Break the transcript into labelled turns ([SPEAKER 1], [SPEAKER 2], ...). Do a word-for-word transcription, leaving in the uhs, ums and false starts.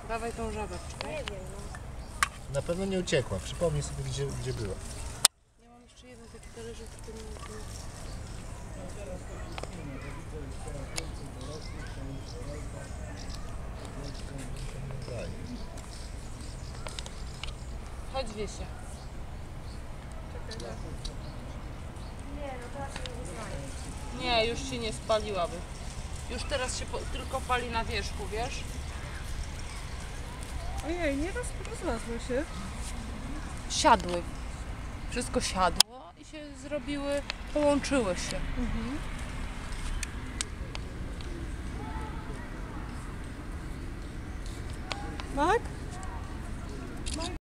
[SPEAKER 1] Dawaj tą żabę, czekaj.
[SPEAKER 2] Nie wiem, no.
[SPEAKER 3] Na pewno nie uciekła. Przypomnij sobie, gdzie, gdzie była.
[SPEAKER 1] Ja mam jeszcze jeden taki talerzyk, który nie... Chodź, Wiesia.
[SPEAKER 2] Nie, no teraz się nie dostanie.
[SPEAKER 1] Nie, już się nie spaliłaby. Już teraz się po, tylko pali na wierzchu, wiesz?
[SPEAKER 4] Ojej, nie roz, rozlazły się.
[SPEAKER 1] Siadły. Wszystko siadło i się zrobiły, połączyły się.
[SPEAKER 4] Mhm. Tak?